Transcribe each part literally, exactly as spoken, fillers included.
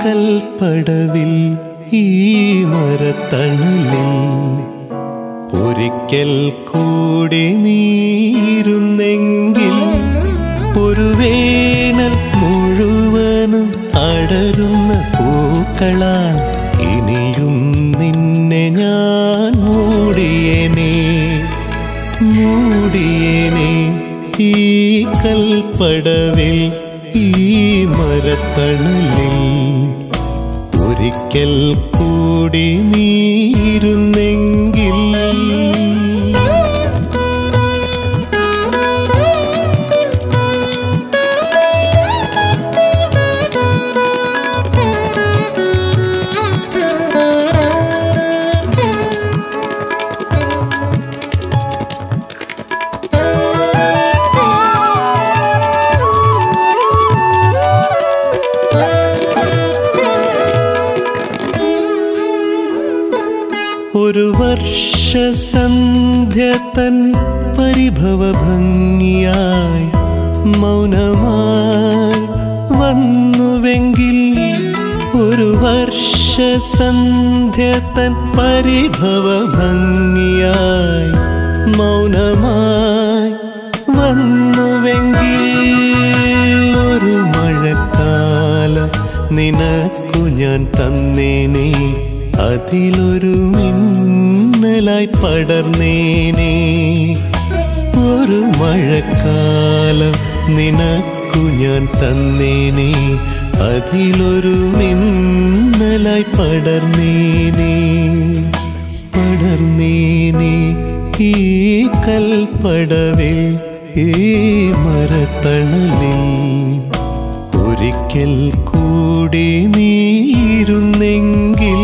കൽപ്പടവിൽ ഈ മരത്തണലിൽ ഒരിക്കൽ കൂടി നീരുന്നെങ്കിൽ ഒരു വേനൽ മുഴുവനും അടരുന്ന പൂക്കളാൽ ഇനിയും നിന്നെ ഞാൻ മൂടിയേനെ മൂടിയേനെ ഈ കൽപ്പടവിൽ ഈ മരത്തണലിൽ ഒരിക്കൽ കൂടി നീരുന്നെങ്കിൽ ഒരു വർഷസന്ധ്യ തൻ പരിഭവ ഭംഗിയായി മൗനമായി വന്നുവെങ്കിൽ ഒരു വർഷസന്ധ്യ തൻ പരിഭവ ഭംഗിയായി മൗനമായി വന്നുവെങ്കിൽ ഒരു മഴക്കാലം നിനക്കു ഞാൻ തന്നേനെ അതിലൊരു മിന്നലായി പടർന്നേനെ ഒരു മഴക്കാലം നിനക്കു ഞാൻ തന്നേനെ അതിലൊരു മിന്നലായി പടർന്നേനെ പടർന്നേനെ ഈ കൽപ്പടവിൽ ഈ മരത്തണലിൽ ഒരിക്കൽ കൂടി നീരുന്നെങ്കിൽ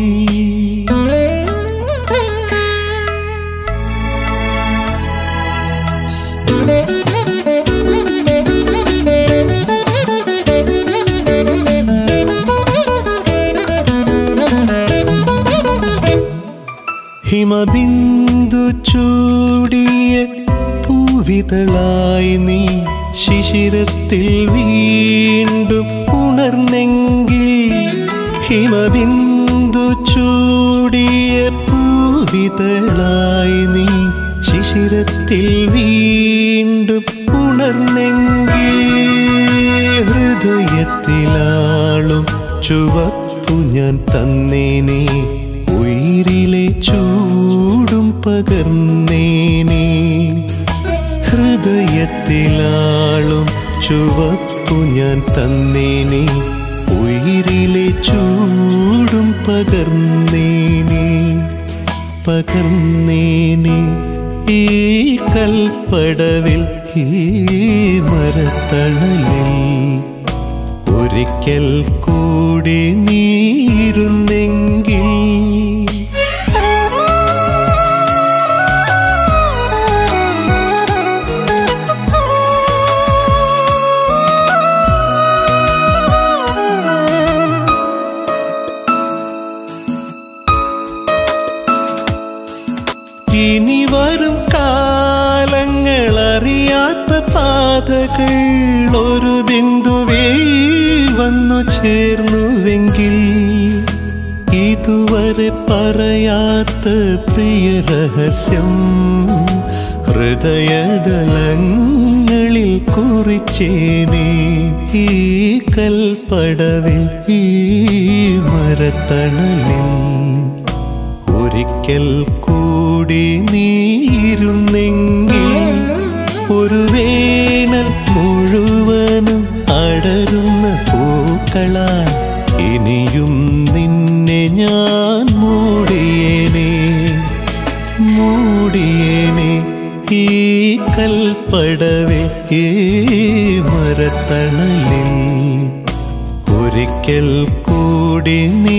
ഹിമബിന്ദു ചൂടിയ പൂവിതളായി നീ ശിശിരത്തിൽ വീണ്ടും ഉണർന്നെങ്കിൽ ഹിമബിന്ദു ചൂടിയ പൂവിതളായി നീ ശിശിരത്തിൽ വീണ്ടും ഉണർന്നെങ്കിൽ ഹൃദയത്തിലാളും ചുവപ്പു ഞാൻ തന്നേനെ ഉയിരിലെ ചൂടും പകർന്നേനെ ഹൃദയത്തിലാളും ചുവപ്പു ഞാൻ തന്നേനെ ഉയിരിലെ ചൂടും പകർന്നേനെ പകർന്നേനെ ഈ കൽപ്പടവിൽ ഈ മരത്തണലിൽ ഒരിക്കൽ കൂടി നീരുന്നെങ്കിൽ ഇനി വരും കാലങ്ങൾ അറിയാത്ത പാതകൾ ഒരു ബിന്ദുവിൽ വന്നു ചേർന്നുവെങ്കിൽ ഇതുവരെ പറയാത്ത പ്രിയ രഹസ്യം ഹൃദയതലങ്ങളിൽ കുറിച്ചേനെ ഈ കൽപ്പടവിൽ ഈ മരത്തണലിൽ ഒരിക്കൽ കൂടി നീരുന്നെങ്കിൽ ഒരു വേനൽ മുഴുവനും അടരുന്ന പൂക്കളാൽ ഇനിയും നിന്നെ ഞാൻ മൂടിയേനെ മൂടിയേനെ ഈ കൽപ്പടവിൽ ഈ മരത്തണലിൽ ഒരിക്കൽ കൂടി നീ